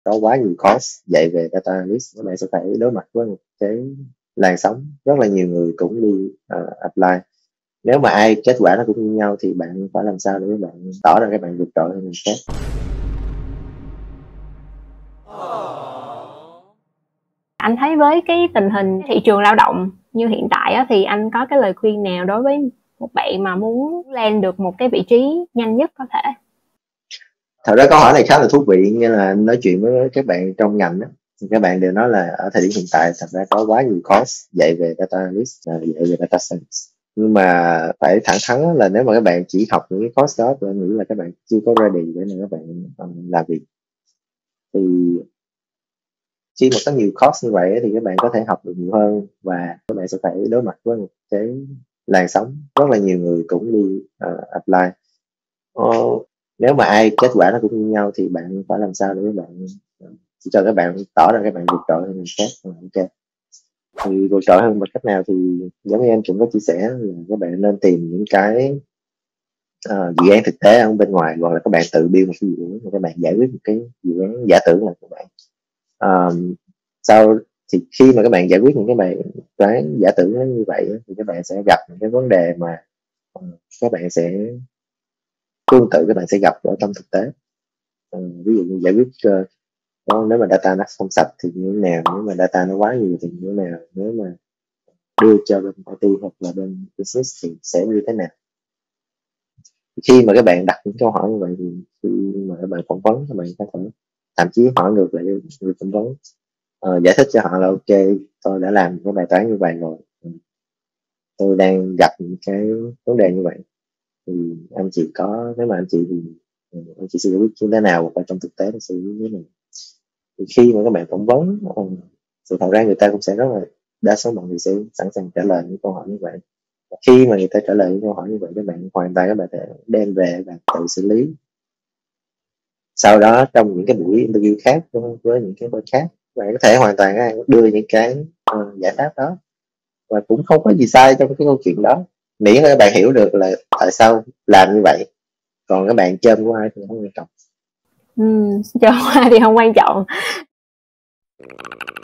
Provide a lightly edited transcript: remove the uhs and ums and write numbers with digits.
có quá nhiều course dạy về data analyst, các bạn sẽ phải đối mặt với một cái làn sóng rất là nhiều người cũng đi apply. Nếu mà ai kết quả nó cũng như nhau thì bạn phải làm sao để các bạn tỏ ra các bạn vượt trội hơn người khác. Anh thấy với cái tình hình thị trường lao động như hiện tại á, thì anh có cái lời khuyên nào đối với một bạn mà muốn lên được một cái vị trí nhanh nhất có thể? Thật ra câu hỏi này khá là thú vị, như là nói chuyện với các bạn trong ngành đó, thì các bạn đều nói là ở thời điểm hiện tại thật ra có quá nhiều course dạy về data analyst và dạy về data science, nhưng mà phải thẳng thắn là nếu mà các bạn chỉ học những cái course đó thì anh nghĩ là các bạn chưa có ready để mà các bạn làm việc. Thì khi mà có nhiều course như vậy thì các bạn có thể học được nhiều hơn, và các bạn sẽ phải đối mặt với một cái làn sóng rất là nhiều người cũng đi apply. Ờ, Nếu mà ai kết quả nó cũng như nhau thì bạn phải làm sao để các bạn chỉ cho các bạn tỏ ra các bạn vượt trội hơn người khác. Ok, thì vượt trội hơn bằng cách nào thì giống như em cũng có chia sẻ là các bạn nên tìm những cái dự án thực tế ở bên ngoài, hoặc là các bạn tự build một cái dự án, và các bạn giải quyết một cái dự án giả tưởng là của bạn. Sau thì khi mà các bạn giải quyết những cái bài toán giả tưởng nó như vậy thì các bạn sẽ gặp những cái vấn đề mà các bạn sẽ tương tự các bạn sẽ gặp ở trong thực tế. Ví dụ như giải quyết nếu mà data nó không sạch thì như thế nào, nếu mà data nó quá nhiều thì như thế nào, nếu mà đưa cho bên IT hoặc là bên business thì sẽ như thế nào. Khi mà các bạn đặt những câu hỏi như vậy thì khi mà các bạn phỏng vấn, các bạn có thể thậm chí hỏi ngược lại người phỏng vấn, giải thích cho họ là ok, tôi đã làm cái bài toán như vậy rồi, tôi đang gặp những cái vấn đề như vậy, thì anh chị có, nếu mà anh chị thì anh chị sẽ giải quyết như thế nào, và trong thực tế nó sẽ như thế nào. Thì khi mà các bạn phỏng vấn thì thật ra người ta cũng sẽ rất là, đa số mọi người sẽ sẵn sàng trả lời những câu hỏi như vậy. Và khi mà người ta trả lời những câu hỏi như vậy, các bạn hoàn toàn các bạn thể đem về và tự xử lý. Sau đó trong những cái buổi interview khác với những cái bên khác, bạn có thể hoàn toàn đưa những cái giải pháp đó, và cũng không có gì sai trong cái câu chuyện đó, miễn là các bạn hiểu được là tại sao làm như vậy. Còn các bạn chơi của ai thì không quan trọng. Cho hoa thì không quan trọng.